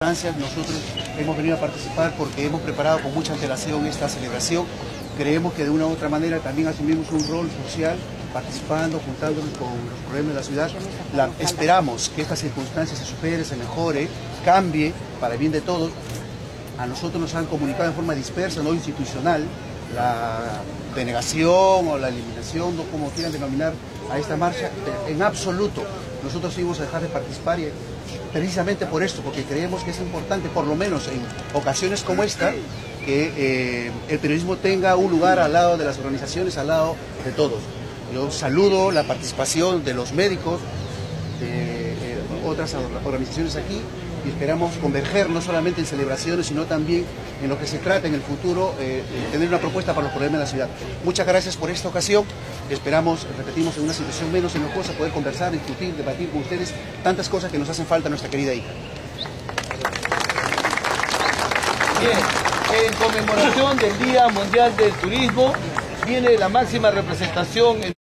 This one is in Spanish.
Nosotros hemos venido a participar porque hemos preparado con mucha antelación esta celebración. Creemos que de una u otra manera también asumimos un rol social, participando, juntándonos con los problemas de la ciudad. Esperamos que esta circunstancia se supere, se mejore, cambie para el bien de todos. A nosotros nos han comunicado en forma dispersa, no institucional, la denegación o la eliminación, no como quieran denominar a esta marcha. En absoluto, nosotros íbamos a dejar de participar y precisamente por esto, porque creemos que es importante, por lo menos en ocasiones como esta, que el periodismo tenga un lugar al lado de las organizaciones, al lado de todos. Yo saludo la participación de los médicos, de otras organizaciones aquí, y esperamos converger no solamente en celebraciones, sino también en lo que se trata en el futuro, tener una propuesta para los problemas de la ciudad. Muchas gracias por esta ocasión. Esperamos, repetimos, en una situación menos enojosa, poder conversar, discutir, debatir con ustedes tantas cosas que nos hacen falta a nuestra querida hija. Bien, en conmemoración del Día Mundial del Turismo, viene la máxima representación